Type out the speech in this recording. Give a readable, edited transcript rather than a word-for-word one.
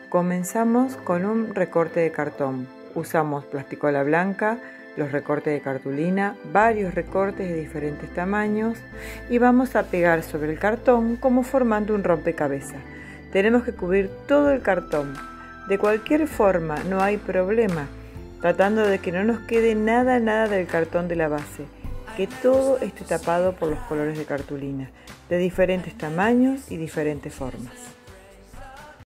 Comenzamos con un recorte de cartón. Usamos plasticola blanca, los recortes de cartulina, varios recortes de diferentes tamaños y vamos a pegar sobre el cartón como formando un rompecabezas. Tenemos que cubrir todo el cartón. De cualquier forma, no hay problema, tratando de que no nos quede nada del cartón de la base, que todo esté tapado por los colores de cartulina, de diferentes tamaños y diferentes formas.